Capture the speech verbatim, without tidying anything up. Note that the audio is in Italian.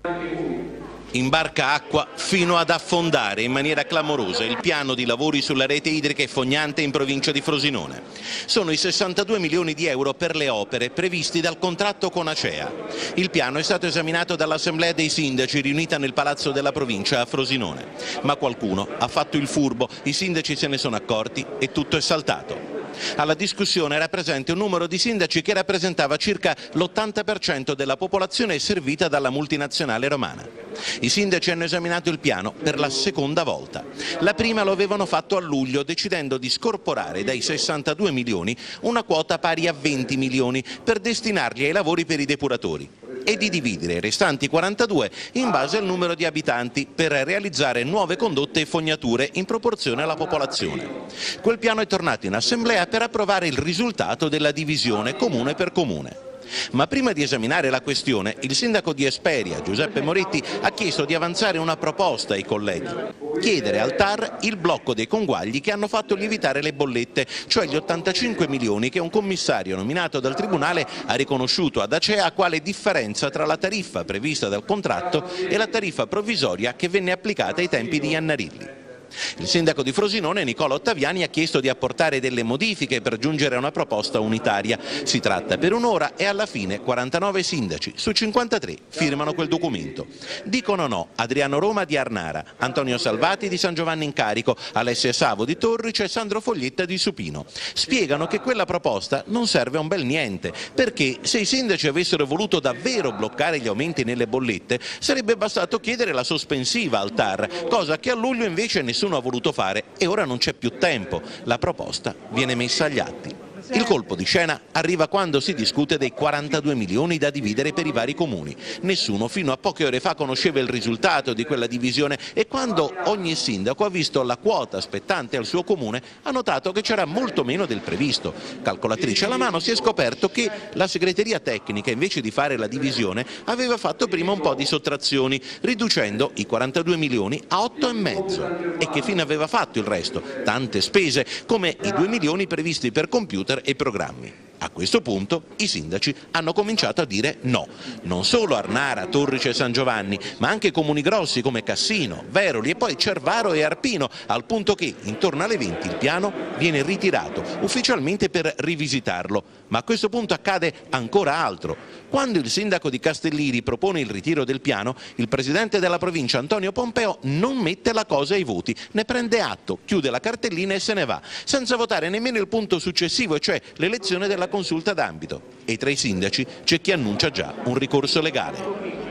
Imbarca acqua fino ad affondare in maniera clamorosa il piano di lavori sulla rete idrica e fognante in provincia di Frosinone. Sono i sessantadue milioni di euro per le opere previsti dal contratto con Acea. Il piano è stato esaminato dall'Assemblea dei Sindaci riunita nel Palazzo della Provincia a Frosinone. Ma qualcuno ha fatto il furbo, i sindaci se ne sono accorti e tutto è saltato. Alla discussione era presente un numero di sindaci che rappresentava circa l'ottanta per cento della popolazione servita dalla multinazionale romana. I sindaci hanno esaminato il piano per la seconda volta. La prima lo avevano fatto a luglio, decidendo di scorporare dai sessantadue milioni una quota pari a venti milioni per destinarli ai lavori per i depuratori e di dividere i restanti quarantadue in base al numero di abitanti per realizzare nuove condotte e fognature in proporzione alla popolazione. Quel piano è tornato in assemblea per approvare il risultato della divisione comune per comune. Ma prima di esaminare la questione, il sindaco di Esperia, Giuseppe Moretti, ha chiesto di avanzare una proposta ai colleghi: chiedere al T A R il blocco dei conguagli che hanno fatto lievitare le bollette, cioè gli ottantacinque milioni che un commissario nominato dal Tribunale ha riconosciuto ad Acea quale differenza tra la tariffa prevista dal contratto e la tariffa provvisoria che venne applicata ai tempi di Iannarilli. Il sindaco di Frosinone, Nicola Ottaviani, ha chiesto di apportare delle modifiche per giungere a una proposta unitaria. Si tratta per un'ora e alla fine quarantanove sindaci su cinquantatré firmano quel documento. Dicono no Adriano Roma di Arnara, Antonio Salvati di San Giovanni in Carico, Alessia Savo di Torrice e Sandro Foglietta di Supino. Spiegano che quella proposta non serve a un bel niente, perché se i sindaci avessero voluto davvero bloccare gli aumenti nelle bollette sarebbe bastato chiedere la sospensiva al T A R, cosa che a luglio invece nessuno Nessuno ha voluto fare e ora non c'è più tempo. La proposta viene messa agli atti. Il colpo di scena arriva quando si discute dei quarantadue milioni da dividere per i vari comuni. Nessuno fino a poche ore fa conosceva il risultato di quella divisione e quando ogni sindaco ha visto la quota spettante al suo comune ha notato che c'era molto meno del previsto. Calcolatrice alla mano si è scoperto che la segreteria tecnica, invece di fare la divisione, aveva fatto prima un po' di sottrazioni, riducendo i quarantadue milioni a otto e mezzo. E che fine aveva fatto il resto? Tante spese, come i due milioni previsti per computer e programmi. A questo punto i sindaci hanno cominciato a dire no, non solo Arnara, Torrice e San Giovanni, ma anche comuni grossi come Cassino, Veroli e poi Cervaro e Arpino, al punto che intorno alle venti il piano viene ritirato ufficialmente per rivisitarlo. Ma a questo punto accade ancora altro. Quando il sindaco di Castellini propone il ritiro del piano, il presidente della provincia Antonio Pompeo non mette la cosa ai voti, ne prende atto, chiude la cartellina e se ne va, senza votare nemmeno il punto successivo, e cioè l'elezione della consulta d'ambito. E tra i sindaci c'è chi annuncia già un ricorso legale.